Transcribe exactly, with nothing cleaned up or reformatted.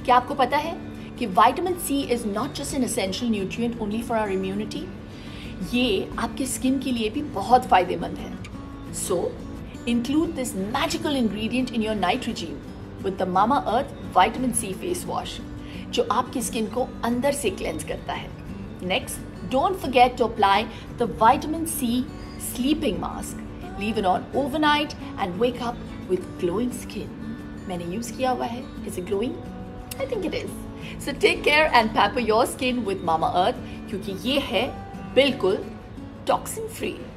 क्या आपको पता है कि vitamin C is not just an essential nutrient only for our immunity, ये आपके स्किन के लिए भी बहुत फायदेमंद है. So include this magical ingredient in your night regime with the Mamaearth vitamin C face wash, जो आपकी स्किन को अंदर से क्लेंज करता है. Next, don't forget to apply the vitamin C sleeping mask. Leave it on overnight and wake up with glowing skin. मैंने use किया हुआ है. Is it glowing? I think it is. So take care and pamper your skin with Mamaearth, क्योंकि ये है बिल्कुल toxin free.